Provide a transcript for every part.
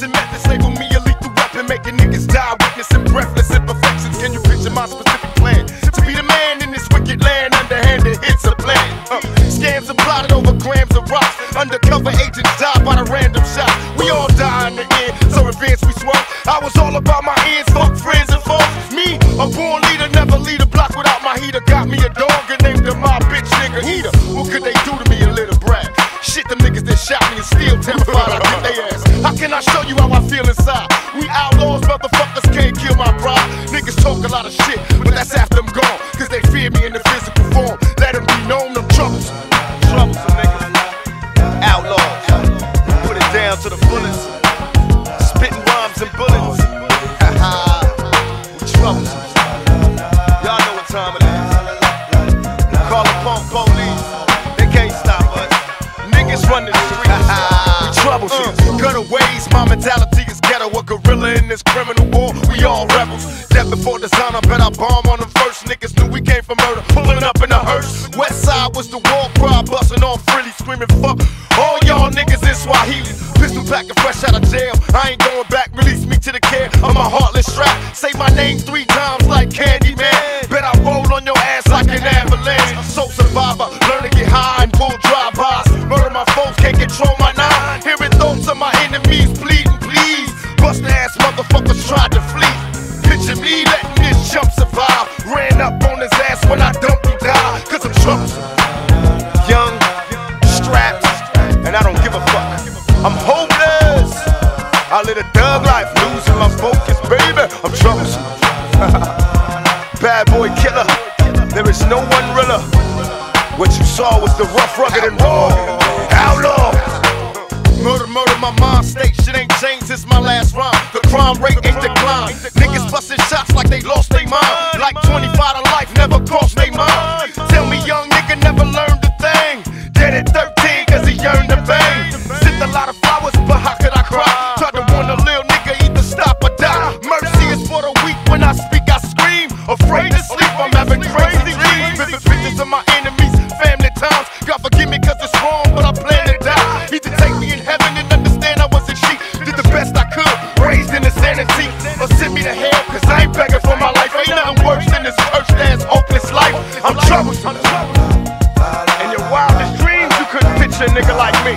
and methods label me a lethal weapon, making niggas die, witnessing breathless imperfections. Can you picture my specific plan? To be the man in this wicked land, underhanded hits a plan. Scams are plotted over grams of rocks. Undercover agents die by the random shot. We all die in the end, so advance we swung. I was all about my ends, fuck friends and foes. Me, a born leader, never lead a block without my heater. Got me a dog and named him my bitch nigga Eater. What could they do to me, a little brat? Shit, them niggas that shot me and still terrified. I kick they ass. How can I show you how I feel inside? We outlaws, motherfuckers can't kill my pride. Niggas talk a lot of shit, but that's after I'm gone. Cause they fear me in the physical form. Let them be known, I'm troublesome. Troublesome niggas. Outlaws. Put it down to the fullest. Spitting rhymes and bullets. We troublesome. Y'all know what time it is. Call the punk police. They can't stop us. Niggas run the streets. We troublesome. Gutter ways, my mentality is ghetto. A gorilla in this criminal war. We all rebels. Death before design, I bet I bomb on them first. Niggas knew we came from murder. Pulling up in a hearse. West side was the war cry. Busting off frilly, screaming fuck all y'all niggas in Swahili. Pistol packing fresh out of jail. I ain't going back, release me to the care of my heartless strap. Say my name 3 times like Candyman. Bet I roll on your ass like an avalanche. Soul survivor, learn to get high and pull drive-bys. Murder my foes, can't control my nine. Hearing thoughts of my enemies bleeding, please. Bust ass motherfuckers tried to flee. Picture me letting this chump survive. Ran up on his ass when I dumped him down. Cause I'm troublesome. Young, strapped, and I don't give a fuck. I'm hopeless. I live a thug life, losing my focus, baby. I'm troublesome. Bad boy killer. There is no one realer. What you saw was the rough, rugged, and raw. Outlaw. Murder, murder, my mind state. Shit ain't changed since my last rhyme. The crime rate ain't declined. Niggas busting shots like they lost their mind. Like 25 to life never crossed their mind. Tell me young nigga never learned a thing. Dead at 13 cause he yearned to bang. Sent a lot of flowers, but how could I cry? Tried to warn a little nigga either stop or die. Mercy is for the weak, when I speak I scream. Afraid to sleep, I'm having crazy dreams. Vivid pictures of my enemies, family times. God forgive me cause it's wrong, but I plan to die. He to take me in heaven and understand I wasn't sheep. Did the best I could, raised in insanity. Or send me to hell cause I ain't begging for my life. Ain't nothing worse than this cursed ass hopeless life. I'm troublesome. In your wildest dreams you couldn't picture a nigga like me.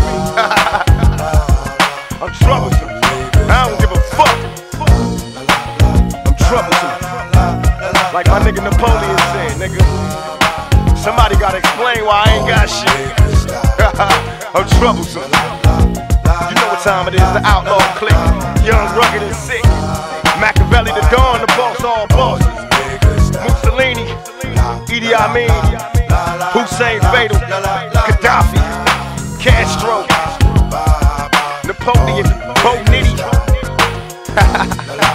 I'm troublesome. I don't give a fuck. I'm troublesome. Like my nigga Napoleon said, nigga. Somebody gotta explain why I ain't got shit. I'm troublesome. You know what time it is, the outlaw clique. Young, rugged, and sick. Machiavelli, the Don, the boss, all bosses. Mussolini, Idi Amin, Hussein Fatal, Gaddafi, Castro, Napoleon, Bo Nitty.